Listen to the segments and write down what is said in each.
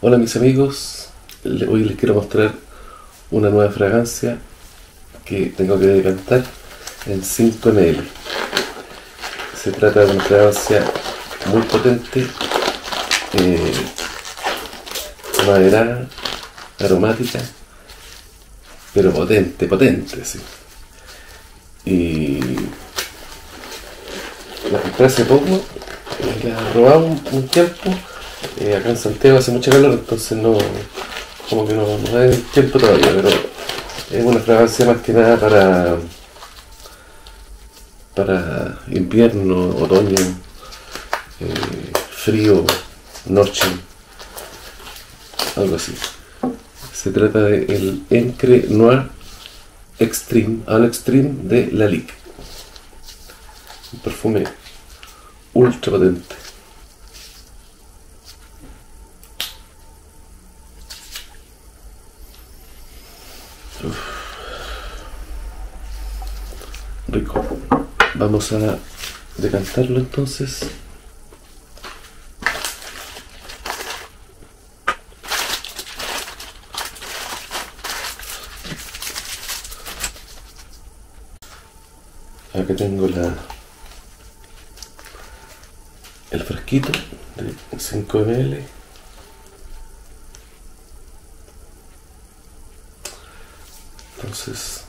Hola mis amigos, hoy les quiero mostrar una nueva fragancia que tengo que decantar en 5 ml. Se trata de una fragancia muy potente, maderada, aromática, pero potente, sí. Y la compré hace poco, la he probado un tiempo. Acá en Santiago hace mucha calor, entonces no da el tiempo todavía, pero es una fragancia más que nada invierno, otoño, frío, noche, algo así. Se trata del Encre Noir Extreme, al Extreme de Lalique, un perfume ultra potente. Rico. Vamos a decantarlo entonces. Acá tengo el frasquito de 5 ml. Entonces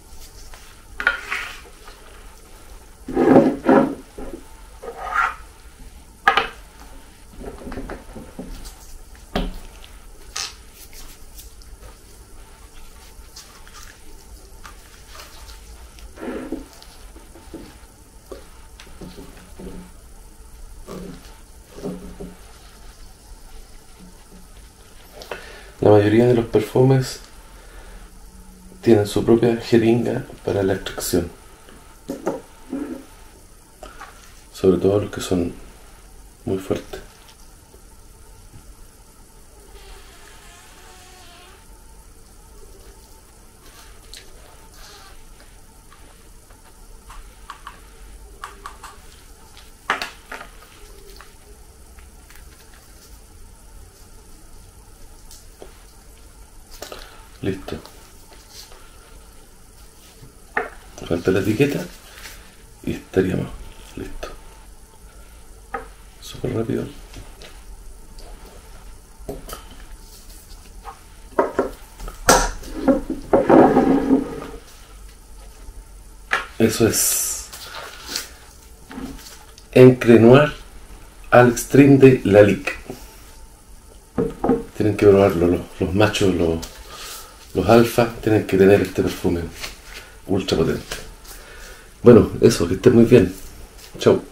la mayoría de los perfumes tienen su propia jeringa para la extracción, sobre todo los que son muy fuertes. Listo. Falta la etiqueta y estaríamos listo. Súper rápido. Eso es Encre Noir al Extreme de Lalique. Tienen que probarlo, los machos, los alfa tienen que tener este perfume ultra potente. Bueno, eso, que estén muy bien. Chau.